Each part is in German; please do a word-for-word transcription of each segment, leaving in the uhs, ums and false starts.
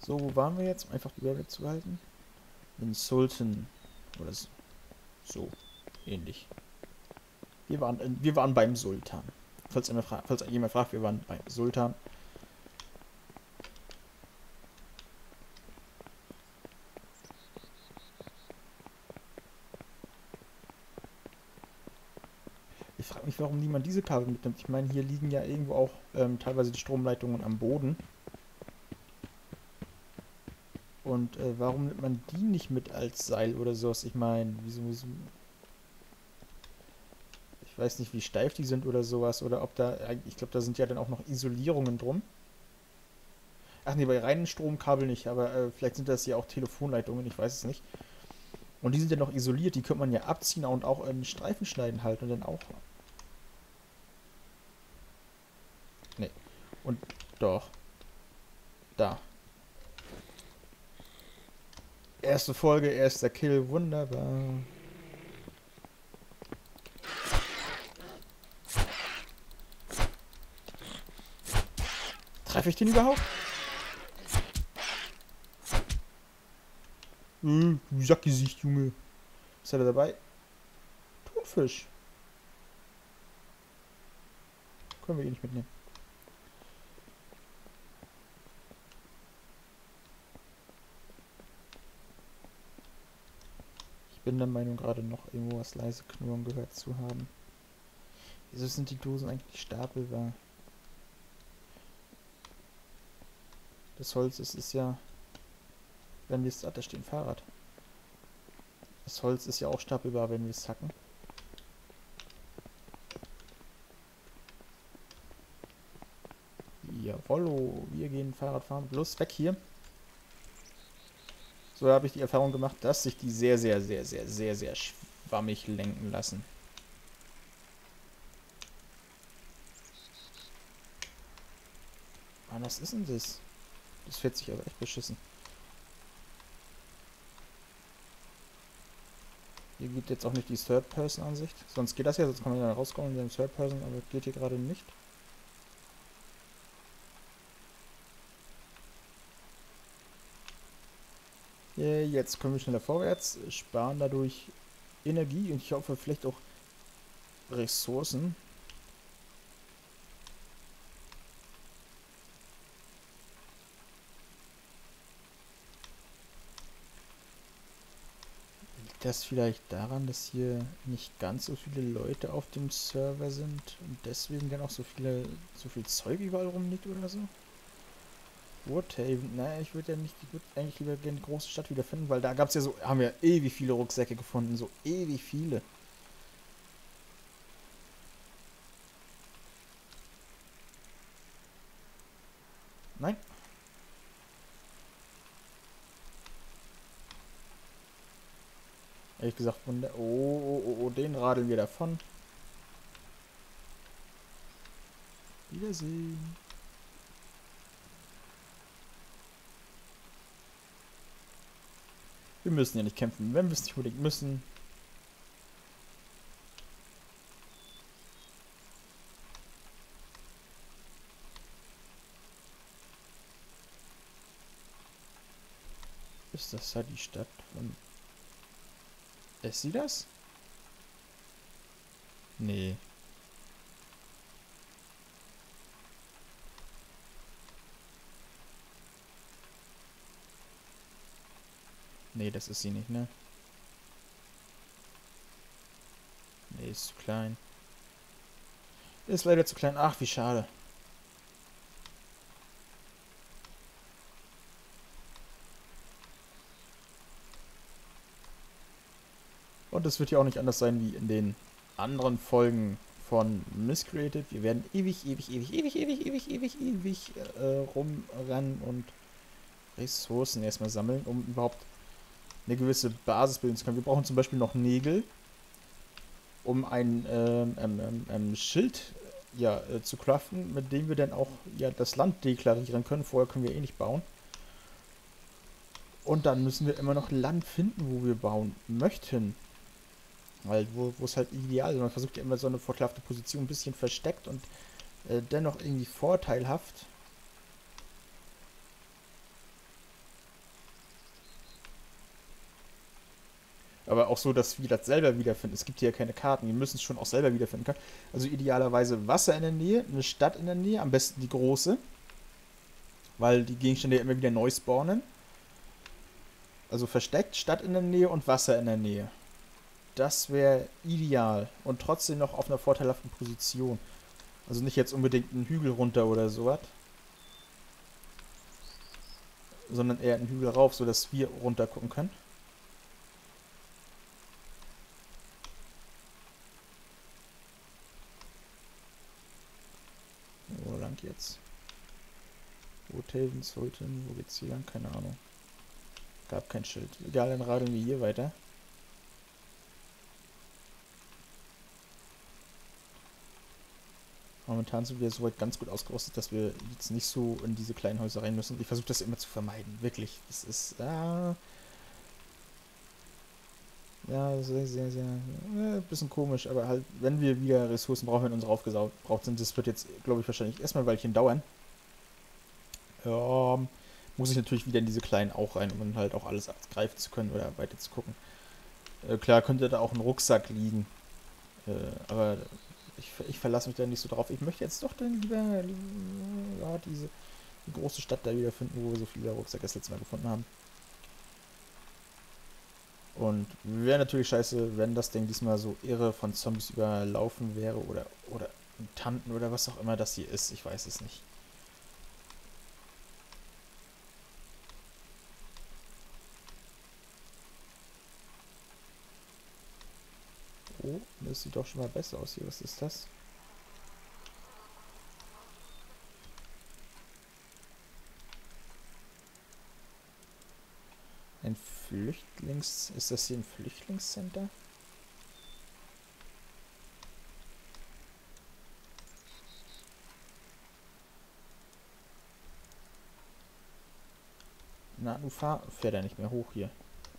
So, wo waren wir jetzt, um einfach die Überblick zu behalten? In Sultan. Oder so. So. Ähnlich. Wir waren, äh, wir waren beim Sultan. Falls jemand, fra falls jemand fragt, wir waren beim Sultan. Ich frage mich, warum niemand diese Kabel mitnimmt. Ich meine, hier liegen ja irgendwo auch ähm, teilweise die Stromleitungen am Boden. Und äh, warum nimmt man die nicht mit als Seil oder sowas? Ich meine, wieso, wieso... Ich weiß nicht, wie steif die sind oder sowas. Oder ob da... Ich glaube, da sind ja dann auch noch Isolierungen drum. Ach nee, bei reinen Stromkabel nicht. Aber äh, vielleicht sind das ja auch Telefonleitungen. Ich weiß es nicht. Und die sind ja noch isoliert. Die könnte man ja abziehen und auch in Streifen schneiden halt. Und dann auch... Nee. Und doch. Da. Erste Folge, erster Kill. Wunderbar. Treffe ich den überhaupt? Äh, du Sackgesicht, Junge. Was hat er dabei? Thunfisch. Können wir eh nicht mitnehmen. Ich bin der Meinung, gerade noch irgendwo was leise knurren gehört zu haben. Wieso sind die Dosen eigentlich stapelbar? Das Holz, es ist ja... Wenn wir es... Ah, da steht ein Fahrrad. Das Holz ist ja auch stapelbar, wenn wir es hacken. Jawollo, wir gehen Fahrrad fahren. Bloß weg hier. So habe ich die Erfahrung gemacht, dass sich die sehr, sehr, sehr, sehr, sehr, sehr schwammig lenken lassen. Mann, was ist denn das? Das fährt sich aber echt beschissen. Hier geht jetzt auch nicht die Third-Person-Ansicht. Sonst geht das ja, sonst kann man ja rauskommen in den Third-Person, aber das geht hier gerade nicht. Yeah, jetzt können wir schneller vorwärts, sparen dadurch Energie und ich hoffe vielleicht auch Ressourcen. Liegt das vielleicht daran, dass hier nicht ganz so viele Leute auf dem Server sind und deswegen dann auch so viele, so viel Zeug überall rumliegt oder so? Woodhaven, naja, ich würde ja nicht, ich würde eigentlich lieber gerne die große Stadt wiederfinden, weil da gab es ja so, haben wir ewig viele Rucksäcke gefunden, so ewig viele. Nein. Ehrlich gesagt, wunder. Oh, oh, oh, oh, den radeln wir davon. Wiedersehen. Wir müssen ja nicht kämpfen, wenn wir es nicht unbedingt müssen. Ist das ja die Stadt von... Ist sie das? Nee. Nee, das ist sie nicht, ne? Nee, ist zu klein. Ist leider zu klein. Ach, wie schade. Und es wird ja auch nicht anders sein wie in den anderen Folgen von Miscreated. Wir werden ewig, ewig, ewig, ewig, ewig, ewig, ewig, ewig äh, rumrennen und Ressourcen erstmal sammeln, um überhaupt eine gewisse Basis bilden zu können. Wir brauchen zum Beispiel noch Nägel, um ein ähm, ähm, ähm, Schild ja, äh, zu craften, mit dem wir dann auch ja, das Land deklarieren können. Vorher können wir eh nicht bauen. Und dann müssen wir immer noch Land finden, wo wir bauen möchten. Weil, wo es halt ideal ist. Man versucht ja immer so eine vorteilhafte Position ein bisschen versteckt und äh, dennoch irgendwie vorteilhaft. Aber auch so, dass wir das selber wiederfinden. Es gibt hier ja keine Karten. Wir müssen es schon auch selber wiederfinden können. Also idealerweise Wasser in der Nähe, eine Stadt in der Nähe, am besten die große. Weil die Gegenstände ja immer wieder neu spawnen. Also versteckt, Stadt in der Nähe und Wasser in der Nähe. Das wäre ideal. Und trotzdem noch auf einer vorteilhaften Position. Also nicht jetzt unbedingt einen Hügel runter oder sowas. Sondern eher einen Hügel rauf, sodass wir runter gucken können. Wo lang jetzt? Woodhaven, Sultan, wo geht's hier lang? Keine Ahnung. Gab kein Schild. Egal, dann radeln wir hier weiter. Momentan sind wir soweit ganz gut ausgerüstet, dass wir jetzt nicht so in diese kleinen Häuser rein müssen. Ich versuche das immer zu vermeiden, wirklich. Das ist, äh, ja, sehr, sehr, sehr, äh, bisschen komisch, aber halt, wenn wir wieder Ressourcen brauchen, wenn unsere aufgebraucht sind, das wird jetzt, glaube ich, wahrscheinlich erstmal ein Weilchen dauern. Ähm, muss ich natürlich wieder in diese kleinen auch rein, um dann halt auch alles abgreifen zu können oder weiter zu gucken. Äh, klar könnte da auch ein Rucksack liegen, äh, aber ich, ich verlasse mich da nicht so drauf. Ich möchte jetzt doch dann lieber, ja, diese die große Stadt da wieder finden, wo wir so viele Rucksäcke das letzte Mal gefunden haben. Und wäre natürlich scheiße, wenn das Ding diesmal so irre von Zombies überlaufen wäre oder, oder Tanten oder was auch immer das hier ist. Ich weiß es nicht. Oh, das sieht doch schon mal besser aus hier. Was ist das? Ein Flüchtlings... Ist das hier ein Flüchtlingscenter? Na, du fahr, fährt er nicht mehr hoch hier.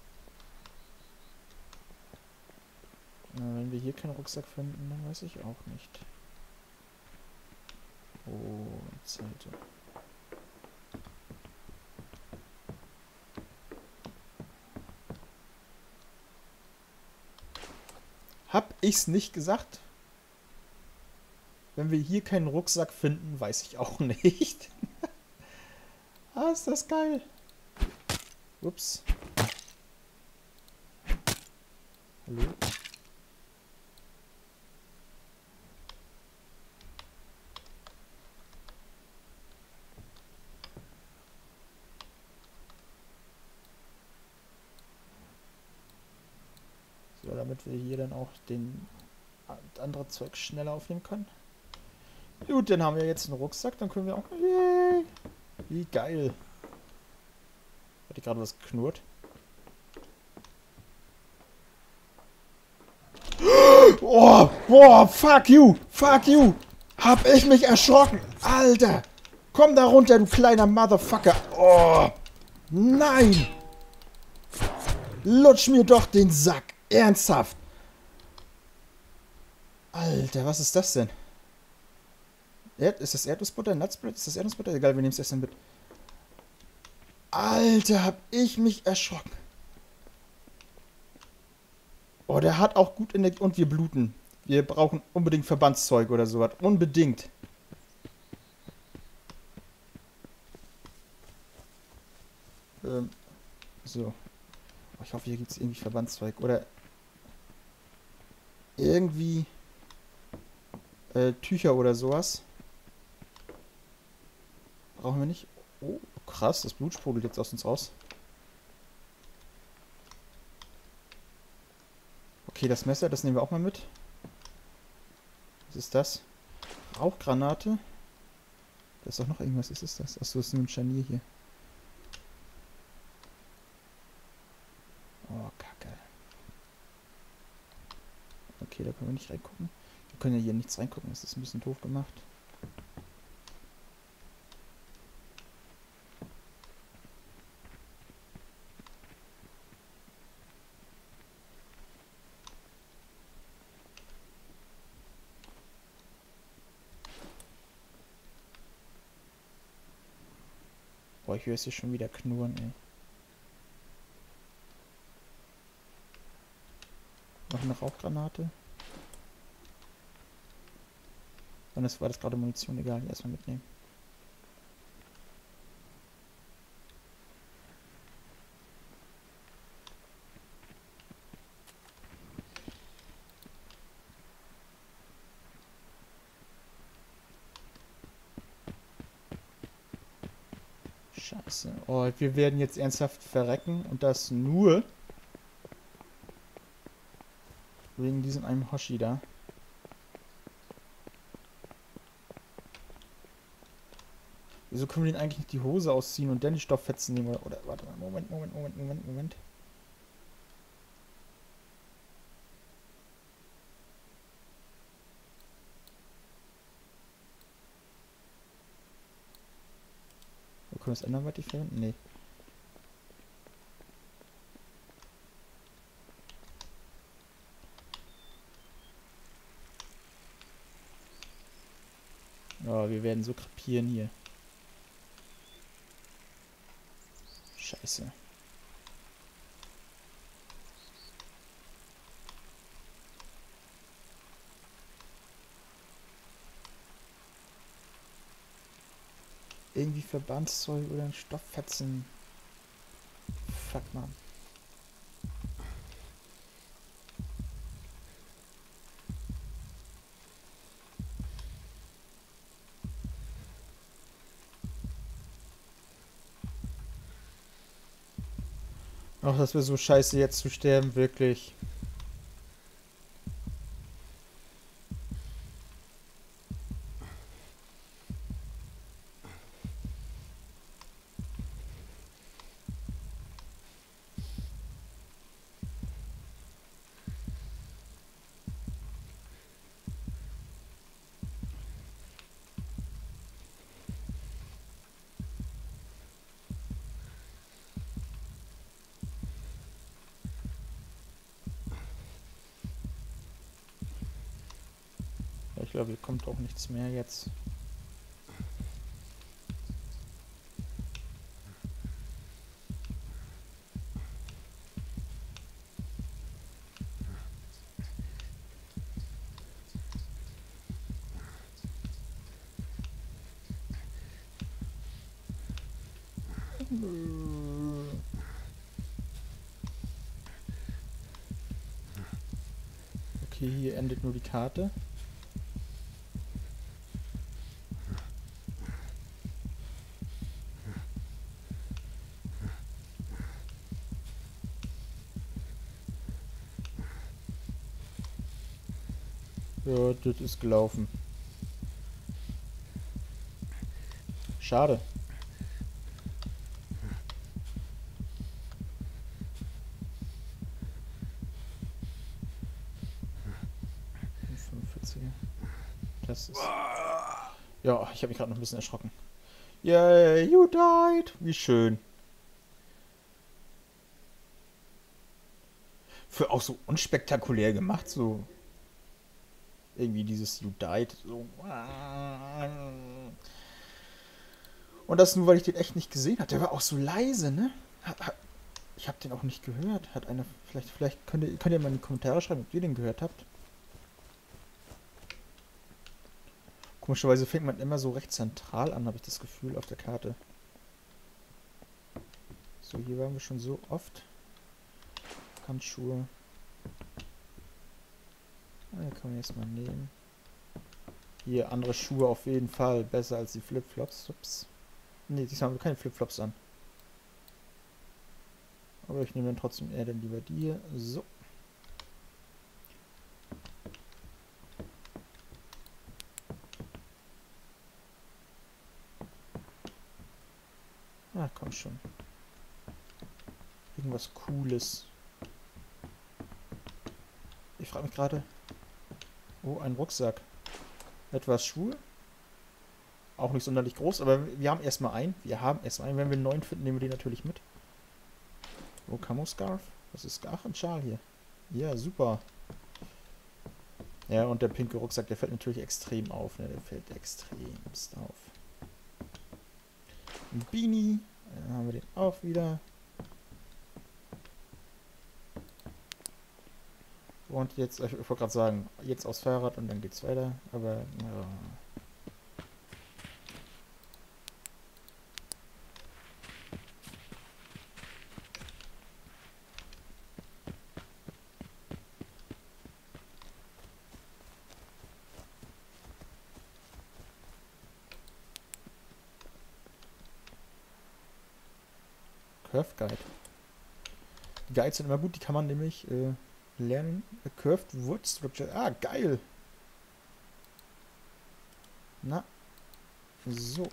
Na, wenn wir hier keinen Rucksack finden, dann weiß ich auch nicht. Oh, Zelte. Hab ich's nicht gesagt? Wenn wir hier keinen Rucksack finden, weiß ich auch nicht. Ah, ist das geil. Ups. Hallo? So, damit wir hier dann auch den andere Zeug schneller aufnehmen können. Gut, dann haben wir jetzt einen Rucksack, dann können wir auch... Yay! Wie geil. Hat hier gerade was geknurrt? Oh, boah, fuck you, fuck you. Hab ich mich erschrocken. Alter. Komm da runter, du kleiner Motherfucker. Oh, nein. Lutsch mir doch den Sack. Ernsthaft. Alter, was ist das denn? Erd ist das Erdnussbutter? Nutsbread? Ist das Erdnussbutter? Egal, wir nehmen es erstmal mit. Alter, hab ich mich erschrocken. Oh, der hat auch gut Energie. Und wir bluten. Wir brauchen unbedingt Verbandszeug oder sowas. Unbedingt. Ähm, so. Oh, ich hoffe, hier gibt es irgendwie Verbandszeug. Oder irgendwie äh, Tücher oder sowas. Brauchen wir nicht. Oh, krass. Das Blut sprudelt jetzt aus uns raus. Okay, das Messer, das nehmen wir auch mal mit. Was ist das? Rauchgranate. Da ist doch noch irgendwas. Was ist das? Achso, das ist nur ein Scharnier hier. Oh, Kacke. Okay, da können wir nicht reingucken. Wir können ja hier nichts reingucken. Das ist ein bisschen doof gemacht. Boah, ich höre es hier schon wieder knurren, ey. Noch eine Rauchgranate. Wann ist, war das gerade Munition? Egal, erstmal mitnehmen. Scheiße. Oh, wir werden jetzt ernsthaft verrecken und das nur wegen diesem einen Hoshi da. Wieso können wir den eigentlich nicht die Hose ausziehen und dann die Stofffetzen nehmen? Oder, oder warte mal, Moment, Moment, Moment, Moment, Moment. Wir können wir das anderweitig verwenden? Nee. Oh, wir werden so krepieren hier. Scheiße. Irgendwie Verbandszeug oder ein Stofffetzen. Fuck, man. Ach, das wäre so scheiße, jetzt zu sterben, wirklich. Ich glaube, hier kommt auch nichts mehr jetzt. Okay, hier endet nur die Karte. Ja, das ist gelaufen. Schade. fünfundvierziger. Das ist... Ja, ich habe mich gerade noch ein bisschen erschrocken. Yay, you died. Wie schön. Für auch so unspektakulär gemacht, so... Irgendwie dieses You died. So. Und das nur, weil ich den echt nicht gesehen habe. Der war auch so leise, ne? Ich habe den auch nicht gehört. Hat einer... Vielleicht, vielleicht könnt ihr, könnt ihr mal in die Kommentare schreiben, ob ihr den gehört habt. Komischerweise fängt man immer so recht zentral an, habe ich das Gefühl, auf der Karte. So, hier waren wir schon so oft. Handschuhe. Ah, kann man jetzt mal nehmen. Hier, andere Schuhe auf jeden Fall. Besser als die Flipflops. Ups. Ne, diesmal haben wir keine Flipflops an. Aber ich nehme dann trotzdem eher dann lieber die hier. So. Ah, komm schon. Irgendwas Cooles. Ich frage mich gerade... Oh, ein Rucksack. Etwas Schuhe. Auch nicht sonderlich groß, aber wir haben erstmal einen. Wir haben erstmal einen. Wenn wir einen neuen finden, nehmen wir den natürlich mit. Oh, Camo Scarf. Was ist Ach, ein Schal hier. Ja, super. Ja, und der pinke Rucksack, der fällt natürlich extrem auf. Ne? Der fällt extremst auf. Ein Beanie. Dann haben wir den auch wieder. Und jetzt, ich wollte gerade sagen, jetzt aufs Fahrrad und dann geht's weiter. Aber ja. Curve Guide. Die Guides sind immer gut, die kann man nämlich äh, lernen. A Curved Wood Structure. Ah, geil! Na, so.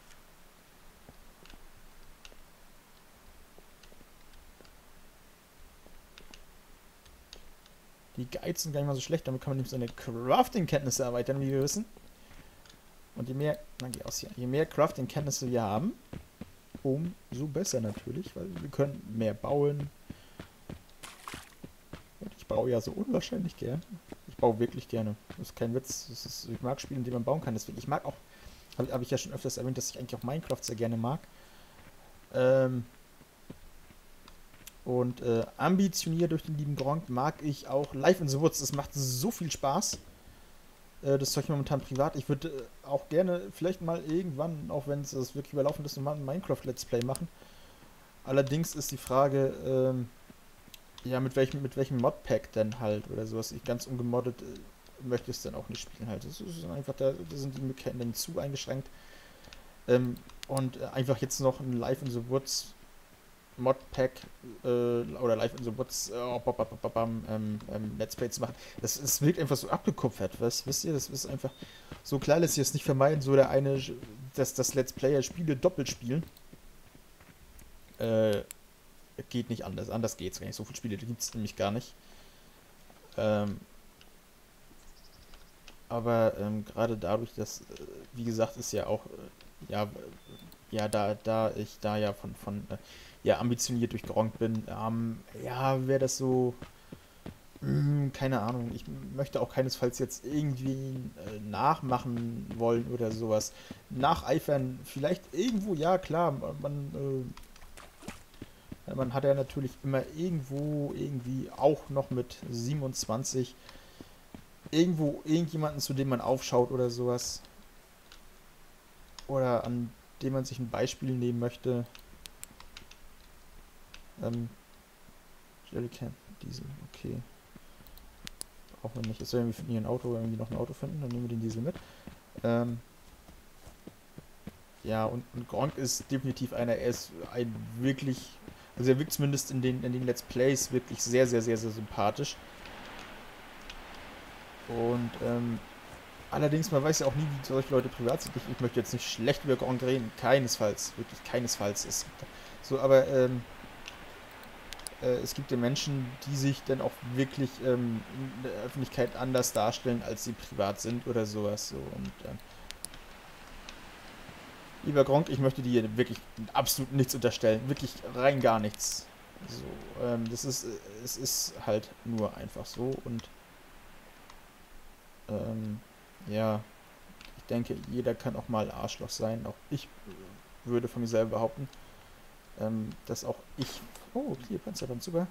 Die Guides sind gar nicht mal so schlecht, damit kann man nämlich seine Crafting-Kenntnisse erweitern, wie wir wissen. Und je mehr, na geh aus hier, je mehr Crafting-Kenntnisse wir haben, umso besser natürlich, weil wir können mehr bauen. Und ich baue ja so unwahrscheinlich gern. Ich baue wirklich gerne. Das ist kein Witz. Das ist, ich mag Spiele, in denen man bauen kann. Deswegen, ich mag auch, habe hab ich ja schon öfters erwähnt, dass ich eigentlich auch Minecraft sehr gerne mag. Ähm, und äh, ambitioniert durch den lieben Gronk mag ich auch Life in the Woods. Es macht so viel Spaß. Äh, das zeige ich momentan privat. Ich würde äh, auch gerne vielleicht mal irgendwann, auch wenn es wirklich überlaufen ist, mal ein Minecraft-Let's Play machen. Allerdings ist die Frage, ähm, ja, mit welchem, mit welchem Modpack denn halt oder sowas. Ich ganz ungemoddet äh, möchte es dann auch nicht spielen halt. Das ist einfach, da, da sind die Möglichkeiten dann zu eingeschränkt. Ähm, und äh, einfach jetzt noch ein Life in the Woods Modpack äh, oder Life in the Woods äh, oh, bam, bam, bam, bam, ähm, ähm, Let's Play zu machen. Das, das wirkt einfach so abgekupfert, was, wisst ihr? Das ist einfach so klar, lässt sich das nicht vermeiden, so der eine, dass das Let's Player Spiele doppelt spielen. Äh, geht nicht anders. Anders geht's gar nicht. So viele Spiele gibt es nämlich gar nicht. Ähm, aber ähm, gerade dadurch, dass, äh, wie gesagt, ist ja auch, äh, ja, ja, da, da ich da ja von, von äh, ja, ambitioniert durchgeronkt bin, ähm, ja, wäre das so, mh, keine Ahnung, ich möchte auch keinesfalls jetzt irgendwie äh, nachmachen wollen oder sowas. Nacheifern, vielleicht irgendwo, ja, klar, man, äh, man hat ja natürlich immer irgendwo, irgendwie auch noch mit siebenundzwanzig, irgendwo irgendjemanden, zu dem man aufschaut oder sowas. Oder an dem man sich ein Beispiel nehmen möchte. Ähm, Jellycamp, Diesel, okay. Brauchen wir nicht. Es soll wir finden hier ein Auto, irgendwie noch ein Auto finden, dann nehmen wir den Diesel mit. Ähm, ja, und, und Gronk ist definitiv einer, er ist ein wirklich, also er wirkt zumindest in den, in den Let's Plays wirklich sehr, sehr, sehr, sehr sympathisch. Und, ähm, allerdings, man weiß ja auch nie, wie solche Leute privat sind. Ich, ich möchte jetzt nicht schlecht über Gronk reden, keinesfalls, wirklich keinesfalls. Ist so, aber, ähm, äh, es gibt ja Menschen, die sich dann auch wirklich ähm, in der Öffentlichkeit anders darstellen, als sie privat sind oder sowas. So. Und, ähm, lieber Gronk, ich möchte dir wirklich absolut nichts unterstellen. Wirklich rein gar nichts. So, ähm, das ist, es ist halt nur einfach so und ähm, ja, ich denke, jeder kann auch mal Arschloch sein. Auch ich würde von mir selber behaupten, ähm, dass auch ich... Oh, hier, Panzerband, super.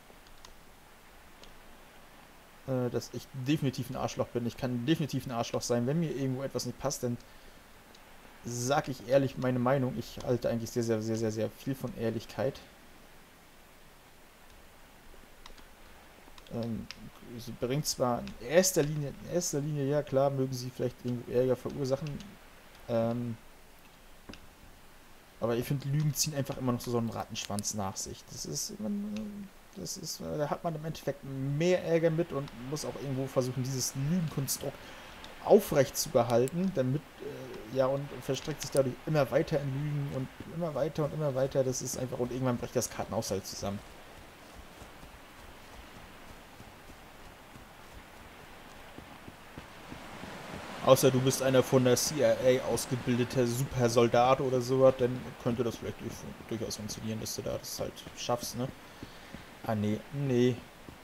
Äh, dass ich definitiv ein Arschloch bin. Ich kann definitiv ein Arschloch sein. Wenn mir irgendwo etwas nicht passt, dann sage ich ehrlich meine Meinung. Ich halte eigentlich sehr, sehr, sehr, sehr, sehr viel von Ehrlichkeit. Ähm, sie bringt zwar in erster Linie, in erster Linie, ja klar, mögen sie vielleicht irgendwo Ärger verursachen. Ähm, aber ich finde, Lügen ziehen einfach immer noch so, so einen Rattenschwanz nach sich. Das ist, man, das ist, da hat man im Endeffekt mehr Ärger mit und muss auch irgendwo versuchen, dieses Lügenkonstrukt aufrecht zu behalten, damit, äh, ja, und verstreckt sich dadurch immer weiter in Lügen und immer weiter und immer weiter. Das ist einfach, und irgendwann bricht das Kartenhaus halt zusammen. Außer du bist einer von der C I A ausgebildeter Supersoldat oder sowas, dann könnte das vielleicht durchaus funktionieren, dass du da das halt schaffst, ne? Ah, nee, nee.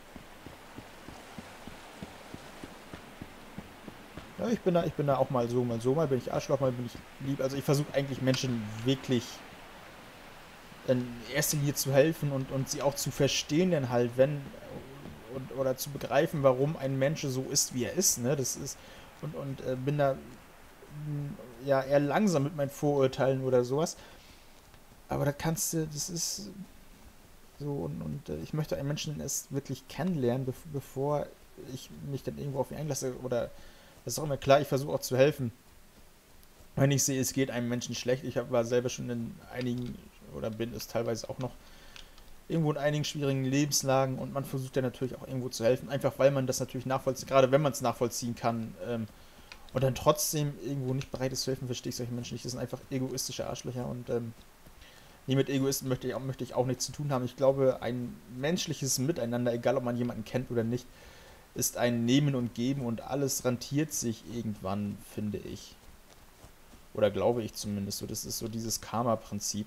Ja, ich bin da, ich bin da auch mal so, mal so, mal bin ich Arschloch, mal bin ich lieb. Also ich versuche eigentlich Menschen wirklich in erster Linie zu helfen und, und sie auch zu verstehen, denn halt, wenn und oder zu begreifen, warum ein Mensch so ist, wie er ist, ne? Das ist und und äh, bin da mh, ja eher langsam mit meinen Vorurteilen oder sowas. Aber da kannst du, das ist so und, und äh, ich möchte einen Menschen erst wirklich kennenlernen, bev bevor ich mich dann irgendwo auf ihn einlasse oder das ist auch immer klar, ich versuche auch zu helfen. Wenn ich sehe, es geht einem Menschen schlecht, ich hab, war selber schon in einigen oder bin es teilweise auch noch irgendwo in einigen schwierigen Lebenslagen und man versucht ja natürlich auch irgendwo zu helfen, einfach weil man das natürlich nachvollziehen, gerade wenn man es nachvollziehen kann ähm, und dann trotzdem irgendwo nicht bereit ist zu helfen, verstehe ich solche Menschen nicht. Das sind einfach egoistische Arschlöcher und ähm, nee, mit Egoisten möchte ich, auch, möchte ich auch nichts zu tun haben. Ich glaube, ein menschliches Miteinander, egal ob man jemanden kennt oder nicht, ist ein Nehmen und Geben und alles rentiert sich irgendwann, finde ich. Oder glaube ich zumindest so. Das ist so dieses Karma-Prinzip.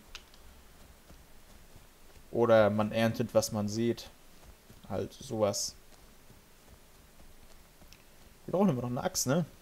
Oder man erntet, was man sieht. Halt sowas. Wir brauchen immer noch eine Axt, ne?